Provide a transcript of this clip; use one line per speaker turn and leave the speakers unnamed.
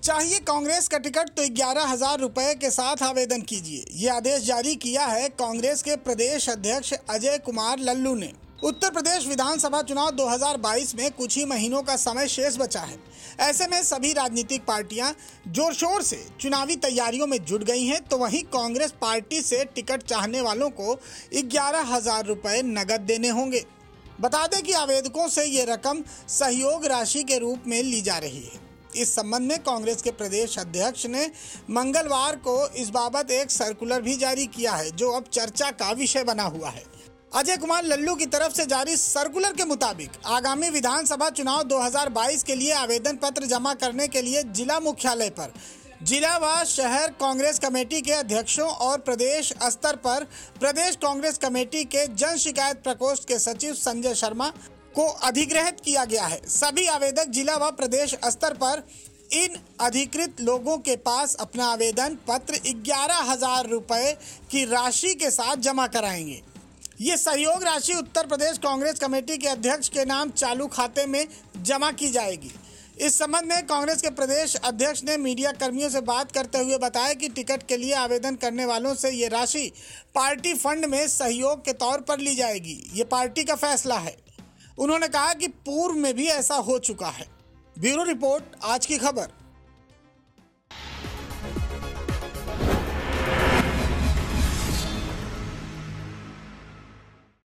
चाहिए कांग्रेस का टिकट तो 11,000 रुपए के साथ आवेदन कीजिए। ये आदेश जारी किया है कांग्रेस के प्रदेश अध्यक्ष अजय कुमार लल्लू ने। उत्तर प्रदेश विधानसभा चुनाव 2022 में कुछ ही महीनों का समय शेष बचा है। ऐसे में सभी राजनीतिक पार्टियां जोर शोर से चुनावी तैयारियों में जुट गई हैं, तो वहीं कांग्रेस पार्टी से टिकट चाहने वालों को 11,000 रुपए नगद देने होंगे। बता दें कि आवेदकों से ये रकम सहयोग राशि के रूप में ली जा रही है। इस संबंध में कांग्रेस के प्रदेश अध्यक्ष ने मंगलवार को इस बाबत एक सर्कुलर भी जारी किया है, जो अब चर्चा का विषय बना हुआ है। अजय कुमार लल्लू की तरफ से जारी सर्कुलर के मुताबिक आगामी विधानसभा चुनाव 2022 के लिए आवेदन पत्र जमा करने के लिए जिला मुख्यालय पर जिला व शहर कांग्रेस कमेटी के अध्यक्षों और प्रदेश स्तर पर प्रदेश कांग्रेस कमेटी के जन शिकायत प्रकोष्ठ के सचिव संजय शर्मा को अधिग्रहित किया गया है। सभी आवेदक जिला व प्रदेश स्तर पर इन अधिकृत लोगों के पास अपना आवेदन पत्र 11,000 रुपए की राशि के साथ जमा कराएंगे। ये सहयोग राशि उत्तर प्रदेश कांग्रेस कमेटी के अध्यक्ष के नाम चालू खाते में जमा की जाएगी। इस संबंध में कांग्रेस के प्रदेश अध्यक्ष ने मीडिया कर्मियों से बात करते हुए बताया कि टिकट के लिए आवेदन करने वालों से ये राशि पार्टी फंड में सहयोग के तौर पर ली जाएगी। ये पार्टी का फैसला है। उन्होंने कहा कि पूर्व में भी ऐसा हो चुका है। ब्यूरो रिपोर्ट, आज की खबर।